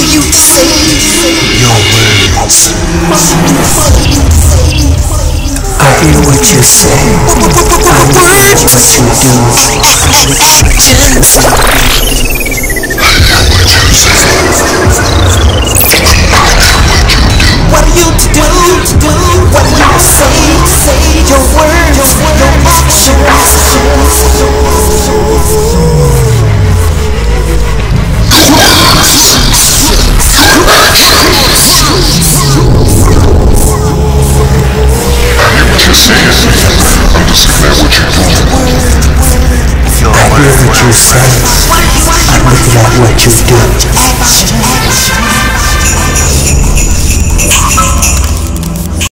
you to say your words. I hear what you say. I hear what you do. What are you to do? What are you to say? Your words, your actions. I hear what you say. I'm looking at what you do. Action.